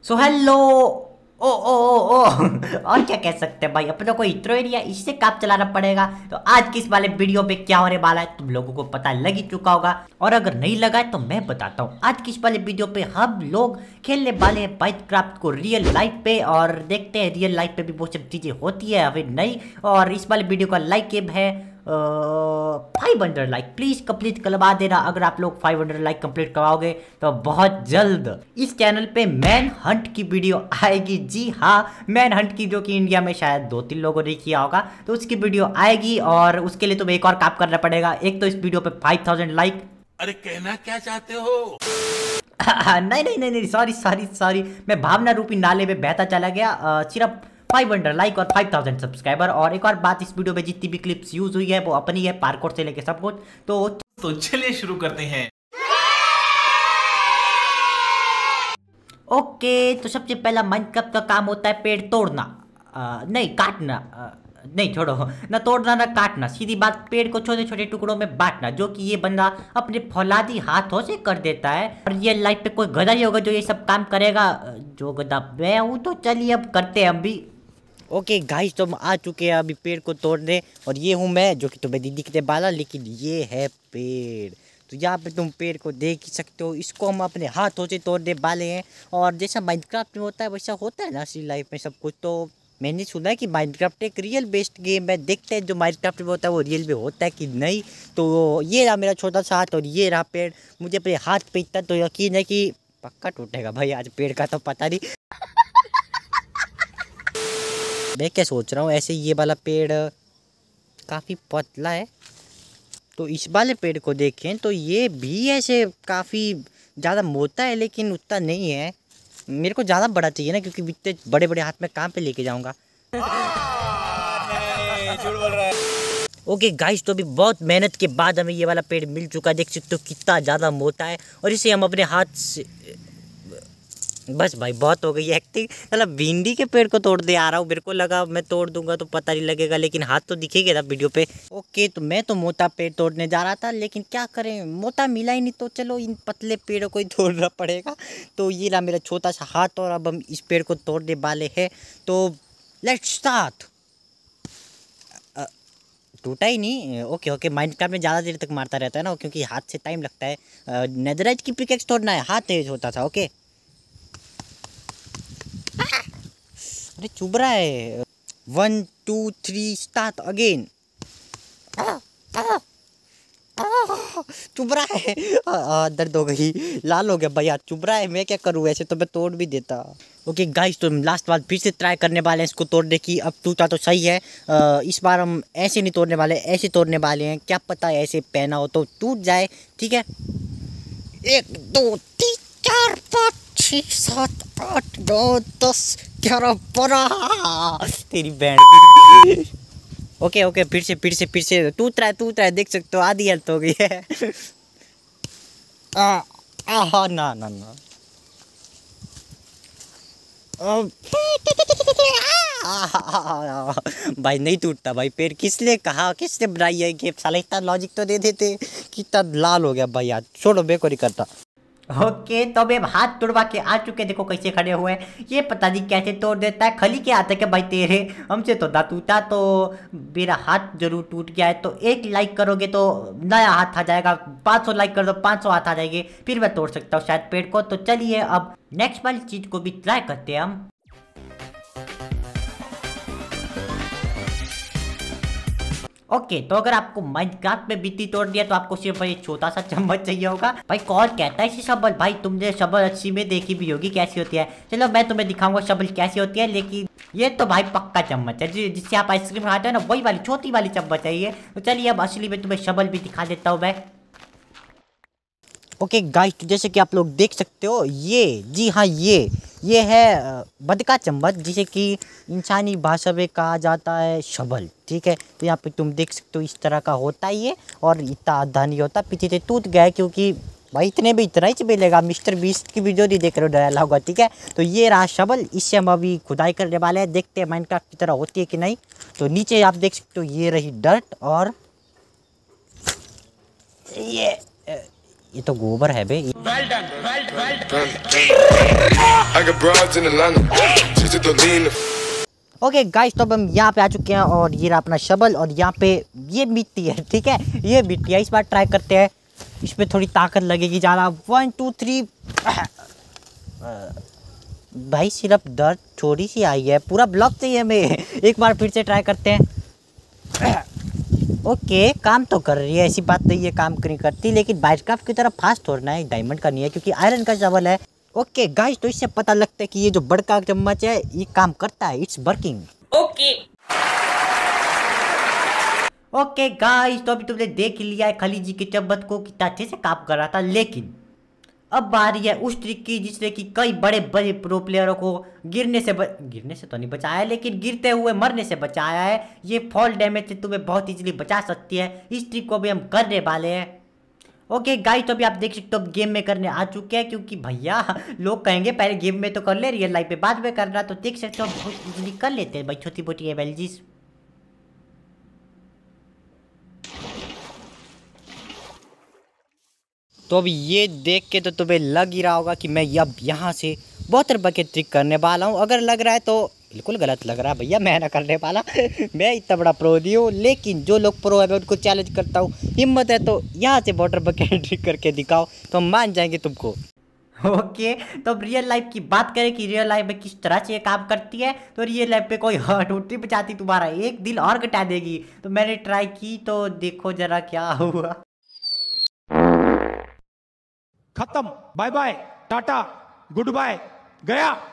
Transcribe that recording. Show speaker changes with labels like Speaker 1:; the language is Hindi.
Speaker 1: So hello. ओ और क्या कह सकते हैं भाई, अपने को इत्रो एरिया इससे काम चलाना पड़ेगा। तो आज की इस वाले वीडियो पे क्या होने वाला है तुम लोगों को पता लग ही चुका होगा, और अगर नहीं लगा है तो मैं बताता हूँ। आज की इस वाले वीडियो पे हम लोग खेलने वाले हैं माइनक्राफ्ट को रियल लाइफ पे, और देखते हैं रियल लाइफ पे भी बहुत सब चीजें होती है या फिर नहीं। और इस वाले वीडियो का लाइक एम है 500 लाइक, प्लीज कंप्लीट करवा देना। अगर आप लोग 500 लाइक कंप्लीट करवाओगे तो बहुत जल्द इस चैनल पे मैन हंट की वीडियो आएगी। जी हाँ, मैन हंट की, जो कि इंडिया में शायद 2-3 लोगों ने किया होगा, तो उसकी वीडियो आएगी। और उसके लिए तुम्हें एक और काम करना पड़ेगा। एक तो इस वीडियो पे 5000 लाइक।
Speaker 2: अरे कहना क्या चाहते हो?
Speaker 1: नहीं नहीं नहीं नहीं, सॉरी सॉरी सॉरी, मैं भावना रूपी नाले में बहता चला गया। सिर्फ 500 लाइक और 5000 सब्सक्राइबर। और एक और बात, इस वीडियो में जितनी भी क्लिप्स यूज हुई है वो अपनी है, पार्कोर से लेके सब कुछ। तो
Speaker 2: चलिए शुरू करते हैं।
Speaker 1: ओके, तो सबसे पहला माइनक्राफ्ट का काम होता है पेड़ तोड़ना, नहीं काटना। नहीं छोड़ो, ना तोड़ना ना काटना, सीधी बात, पेड़ को छोटे छोटे टुकड़ों में बांटना, जो कि ये बंदा अपने फौलादी हाथों से कर देता है। और ये लाइफ पे कोई गधा ही होगा जो ये सब काम करेगा, जो गधा मैं हूँ। तो चलिए अब करते हैं हम भी। ओके गाइस, तो हम आ चुके हैं अभी पेड़ को तोड़ने, और ये हूँ मैं, जो कि तुम्हें दिखने वाला, लेकिन ये है पेड़। तो यहाँ पे तुम पेड़ को देख ही सकते हो, इसको हम अपने हाथों से तोड़ने वाले हैं। और जैसा माइनक्राफ्ट में होता है वैसा होता है ना असली लाइफ में सब कुछ। तो मैंने सुना है कि माइनक्राफ्ट एक रियल बेस्ड गेम है, देखते हैं जो माइनक्राफ्ट में होता है वो रियल में होता है कि नहीं। तो ये रहा मेरा छोटा सा हाथ, और ये रहा पेड़। मुझे अपने हाथ पे इतना तो यकीन है कि पक्का टूटेगा भाई आज पेड़ का, तो पता नहीं। मैं क्या सोच रहा हूँ, ऐसे ये वाला पेड़ काफ़ी पतला है, तो इस वाले पेड़ को देखें तो ये भी ऐसे काफ़ी ज़्यादा मोटा है, लेकिन उतना नहीं है। मेरे को ज़्यादा बड़ा चाहिए ना, क्योंकि इतने बड़े बड़े हाथ में कहाँ पे लेके जाऊँगा। ओके गाइस, तो अभी बहुत मेहनत के बाद हमें ये वाला पेड़ मिल चुका है। देख सकते हो कितना ज़्यादा मोटा है, और इसे हम अपने हाथ से, बस भाई बहुत हो गई एक्टिंग। मतलब भिंडी के पेड़ को तोड़ दे आ रहा हूँ, मेरे को लगा मैं तोड़ दूंगा तो पता नहीं लगेगा, लेकिन हाथ तो दिखेगा ना वीडियो पे। ओके, तो मैं तो मोटा पेड़ तोड़ने जा रहा था, लेकिन क्या करें, मोटा मिला ही नहीं, तो चलो इन पतले पेड़ों को ही तोड़ना पड़ेगा। तो ये रहा मेरा छोटा सा हाथ, और अब हम इस पेड़ को तोड़ने वाले हैं। तो लेट्स स्टार्ट। टूटा ही नहीं। ओके ओके, माइनक्राफ्ट में ज़्यादा देर तक मारता रहता है ना, क्योंकि हाथ से टाइम लगता है। नेदरराइट की पिकेक्स तोड़ना है, हाथ तेज होता था। ओके, अरे चुभ रहा है। 1 2 3 स्टार्ट अगेन। चुभ रहा है, दर्द हो गई, लाल हो गया भैया, चुभ रहा है। मैं क्या करूँ, ऐसे तो मैं तोड़ भी देता। ओके गाइस, तो हम लास्ट बार फिर से ट्राई करने वाले हैं इसको तोड़ने की। अब टूटा तो सही है, इस बार हम ऐसे नहीं तोड़ने वाले, ऐसे तोड़ने वाले हैं। क्या पता ऐसे पहना हो तो टूट जाए। ठीक है, 1 2 3 4 5 6 7 8 9 10 11 12 तेरी बैंड की। ओके ओके, फिर से टूट रहा है, देख सकते हो आधी हेल्थ हो गई है। ना ना ना, भाई नहीं टूटता भाई पेड़। किस लिए कहा, किसने बनाई है गेम, साला इतना लॉजिक तो दे देते। कितना लाल हो गया भाई यार, छोड़ो बेको नहीं करता। ओके, तो अब हाथ तोड़वा के आ चुके, देखो कैसे खड़े हुए हैं। ये पता नहीं कैसे तोड़ देता है, खली के आता है क्या भाई तेरे, हमसे तो ना टूटा। तो मेरा हाथ जरूर टूट गया है। तो 1 लाइक करोगे तो नया हाथ आ जाएगा, 500 लाइक कर दो 500 हाथ आ जाएंगे, फिर मैं तोड़ सकता हूँ शायद पेड़ को। तो चलिए अब नेक्स्ट वाली चीज को भी ट्राई करते हैं हम। ओके, तो अगर आपको माइनक्राफ्ट में बित्ती तोड़ दिया तो आपको सिर्फ एक छोटा सा चम्मच चाहिए होगा। भाई कौन कहता है इसे शबल, भाई तुमने शबल अच्छी में देखी भी होगी कैसी होती है। चलो मैं तुम्हें दिखाऊंगा शबल कैसी होती है, लेकिन ये तो भाई पक्का चम्मच है जिससे आप आइसक्रीम खाते हो ना, वही वाली छोटी वाली चम्मच है ये। तो चलिए अब असली में तुम्हें शबल भी दिखा देता हूँ मैं। ओके गाइस, तो जैसे कि आप लोग देख सकते हो, ये जी हाँ ये है बदका चम्मच, जिसे कि इंसानी भाषा में कहा जाता है शबल। ठीक है, तो यहाँ पे तुम देख सकते हो इस तरह का होता है ये, और इतना आधा नहीं होता, पीछे से टूट गया है, क्योंकि भाई इतने भी इतना ही मिलेगा। मिस्टर बीस्ट की वीडियो नहीं देख रहे हो डरा होगा। ठीक है, तो ये रहा शबल, इससे हम अभी खुदाई करने वाले हैं, देखते हैं माइनक्राफ्ट की तरह होती है कि नहीं। तो नीचे आप देख सकते हो ये रही डर्ट, और ये तो गोबर है बे। ओके गाइस, तो अब हम यहाँ पे आ चुके हैं और ये रहा अपना शबल और यहाँ पे ये मिट्टी है, ठीक है, ये मिट्टी है। इस बार ट्राई करते हैं, इसमें थोड़ी ताकत लगेगी ज़्यादा। 1 2 3। भाई सिर्फ दर्द थोड़ी सी आई है, पूरा ब्लॉक चाहिए हमें। एक बार फिर से ट्राई करते हैं। ओके, काम तो कर रही है, ऐसी बात नहीं है काम नहीं करती, लेकिन बाइटक्राफ्ट की तरह फास्ट थोड़ना है, डायमंड का नहीं है क्योंकि आयरन का शवल है। ओके गाइस, तो इससे पता लगता है कि ये जो बड़का चम्मच है ये काम करता है, इट्स वर्किंग। ओके गाइस, तो अभी तुमने देख लिया है खली जी के चम्मच को कितना अच्छे से काम कर रहा था, लेकिन अब बारी है उस ट्रिक की जिसने कि कई बड़े बड़े प्रो प्लेयरों को गिरने से तो नहीं बचाया, लेकिन गिरते हुए मरने से बचाया है। ये फॉल डैमेज से तुम्हें बहुत इजीली बचा सकती है। इस ट्रिक को भी हम करने वाले हैं। ओके गाइस, तो अभी आप देख सकते हो गेम में करने आ चुके हैं, क्योंकि भैया लोग कहेंगे पहले गेम में तो कर ले, रियल लाइफ में बाद में करना। तो देख सकते हो बहुत इजीली कर लेते हैं भाई छोटी मोटी एवेलजीज। तो अभी ये देख के तो तुम्हें लग ही रहा होगा कि मैं अब यहाँ से बहुत रुपये की ट्रिक करने वाला हूँ। अगर लग रहा है तो बिल्कुल गलत लग रहा है भैया, मैं ना करने वाला। मैं इतना बड़ा प्रो नहीं हूँ, लेकिन जो लोग प्रो है मैं उनको चैलेंज करता हूँ। हिम्मत है तो यहाँ से वाटर बकेट ट्रिक करके दिखाओ तो हम मान जाएंगे तुमको। ओके, तो अब रियल लाइफ की बात करें कि रियल लाइफ में किस तरह से ये काम करती है, तो रियल लाइफ पे कोई हर्ट उठी बचाती तुम्हारा एक दिल और घटा देगी। तो मैंने ट्राई की तो देखो जरा क्या हुआ।
Speaker 3: खत्म, bye bye, tata, good bye, गया।